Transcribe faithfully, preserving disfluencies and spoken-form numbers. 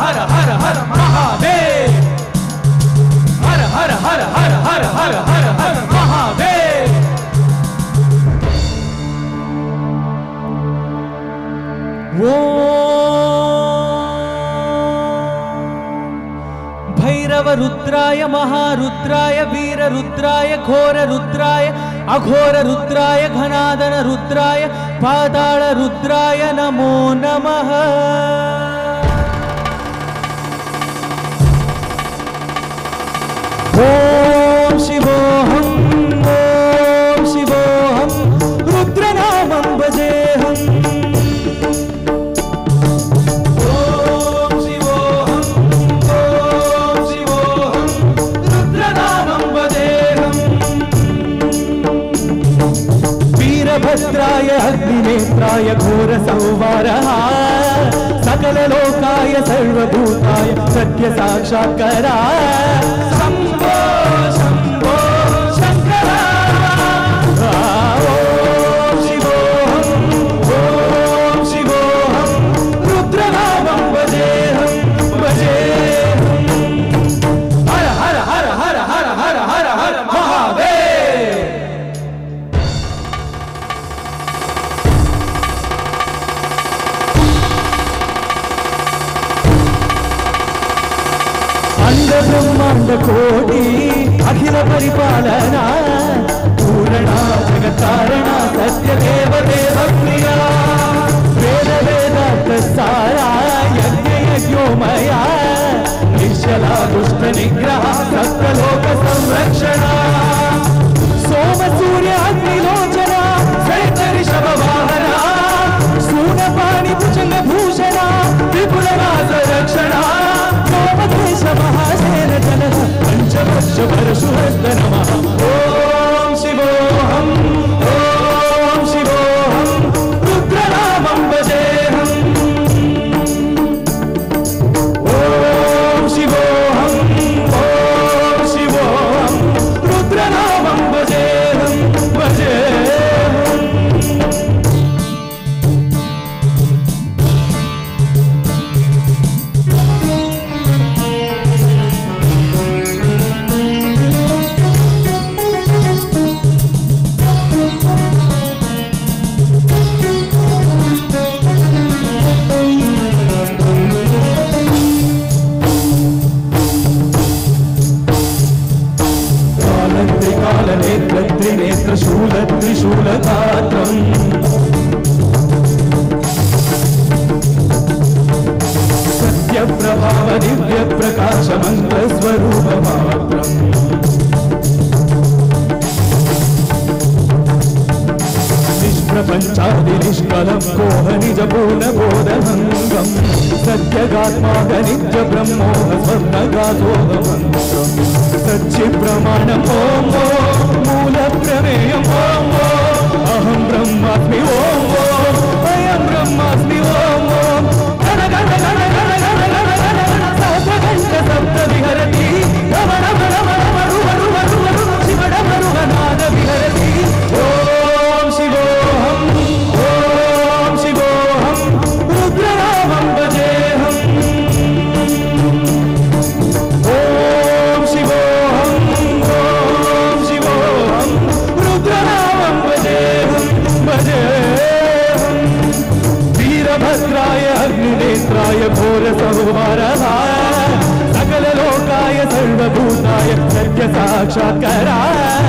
हर हर हर महादेव हर हर हर हर हर हर हर हर महादेव वो भैरव रुद्राय महारुद्राय वीर रुद्राय घोर रुद्राय अघोर रुद्राय घनादन रुद्राय पाताल रुद्राय नमो नमः ओम शिवोहम ओम शिवोहम रुद्रनामं भजेहम् भद्राय अग्निनेत्राय घोर संवारः सकल लोकाय सर्वभूताय सत्य साक्षात्कारा शंभो शंभो शंकर ओम शिवोहम ओम शिवोहम रुद्रनामं भजेहम् भजेहम् हर हर हर हर हर हर हर हर महादेव ब्रह्मांड कोटि अखिल परिपालना पूर्णा जगत्कारणा सत्य देव देव प्रिया वेद वेदांत सारा यज्ञ यज्ञोमया निश्चला दुष्ट निग्रह सप्तलोक संरक्षणा सोम सूर्य अग्निलोचना सैन्य ऋषभ वाहना सूनपाणि भुजंग भूषणा विपुल नाद रक्षणा देश महासेन जनक पंचवर्ष परशुहस्त नमः ओम शिवोहम ओम शिवोहम रुद्रनामं भजेहम् ओम शिवोहम ओम शिवोहम रुद्रनामं भजेहम् भजेहम् त्रिनेत्र शूल त्रिशूल गात्रम् सत्य प्रभाव दिव्य प्रकाश मंत्र स्वरूप मात्रम् निष्प्रपंचादि निष्कलं कोह निज पूर्ण बोधभंगम् सत्यगात्माग नित्य ब्रह्मोह स्वर्णगातोहमन्त्रम् सच्चि प्रमाणम् ओम मूल प्रमेयम् ओम अहं ब्रह्मास्मि ओम अयं ब्रह्मास्मि ओम गण गण गण गण गण गण गण सहस्रघंट सप्त विहरति रमण रमण रमण रमण रमण शिव रमण नाद विहरति ओम शिवोहम ओम शिवोहम रुद्रनामं भजेहम् ओम शिवोहम ओम शिवोहम रुद्रनामं भजेहम् भजेहम् वीरभद्राय अग्निनेत्राय घोर संवारः सकल लोकाय सर्वभूताय सत्य साक्षात्कारा